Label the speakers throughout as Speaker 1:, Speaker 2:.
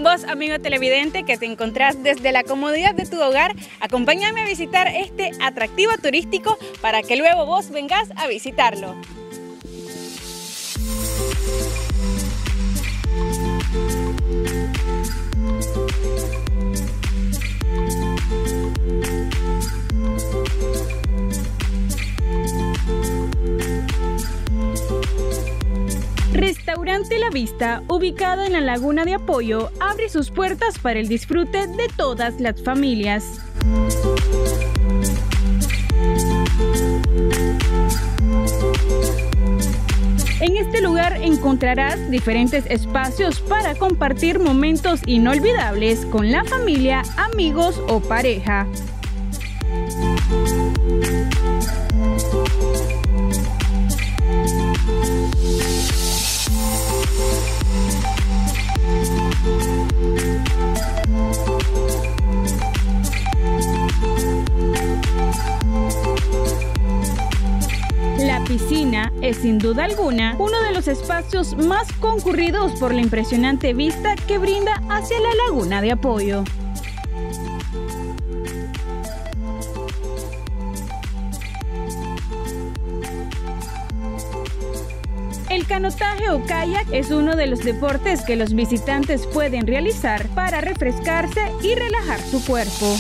Speaker 1: Vos, amigo televidente, que te encontrás desde la comodidad de tu hogar, acompáñame a visitar este atractivo turístico para que luego vos vengas a visitarlo. Restaurante La Vista, ubicado en la Laguna de Apoyo, abre sus puertas para el disfrute de todas las familias. En este lugar encontrarás diferentes espacios para compartir momentos inolvidables con la familia, amigos o pareja. La piscina es sin duda alguna uno de los espacios más concurridos por la impresionante vista que brinda hacia la Laguna de Apoyo. El canotaje o kayak es uno de los deportes que los visitantes pueden realizar para refrescarse y relajar su cuerpo.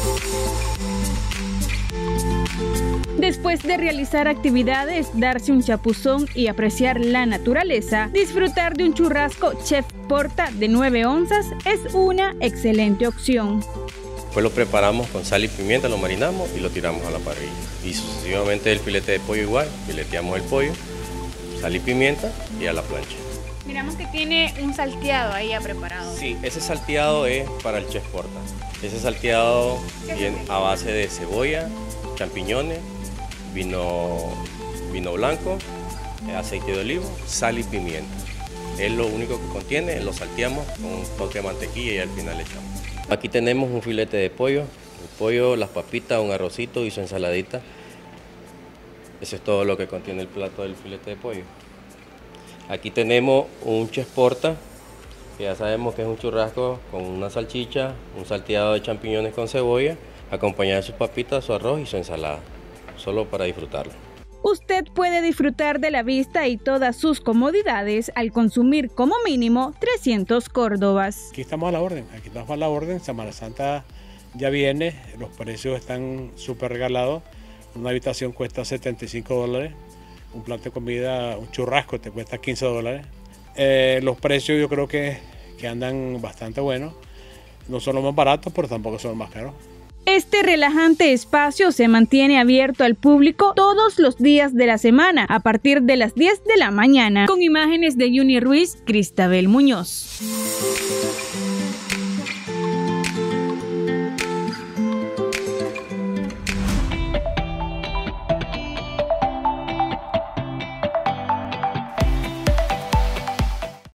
Speaker 1: Después de realizar actividades, darse un chapuzón y apreciar la naturaleza, disfrutar de un churrasco Chef Porta de 9 onzas es una excelente opción.
Speaker 2: Pues lo preparamos con sal y pimienta, lo marinamos y lo tiramos a la parrilla. Y sucesivamente el filete de pollo igual, fileteamos el pollo, sal y pimienta y a la plancha.
Speaker 1: Miramos que tiene un salteado ahí ya preparado.
Speaker 2: Sí, ese salteado es para el Chef Porta. Ese salteado viene a base de cebolla, champiñones, vino blanco, aceite de olivo, sal y pimienta. Es lo único que contiene, lo salteamos con un toque de mantequilla y al final le echamos. Aquí tenemos un filete de pollo, el pollo, las papitas, un arrocito y su ensaladita. Eso es todo lo que contiene el plato del filete de pollo. Aquí tenemos un Chef Porta, que ya sabemos que es un churrasco con una salchicha, un salteado de champiñones con cebolla, acompañado de sus papitas, su arroz y su ensalada, solo para disfrutarlo.
Speaker 1: Usted puede disfrutar de la vista y todas sus comodidades al consumir como mínimo 300 córdobas.
Speaker 3: Aquí estamos a la orden, Semana Santa ya viene, los precios están súper regalados. Una habitación cuesta $75, un plato de comida, un churrasco te cuesta $15. Los precios yo creo que andan bastante buenos, no son los más baratos, pero tampoco son los más caros.
Speaker 1: Este relajante espacio se mantiene abierto al público todos los días de la semana a partir de las 10 de la mañana. Con imágenes de Juni Ruiz, Cristabel Muñoz.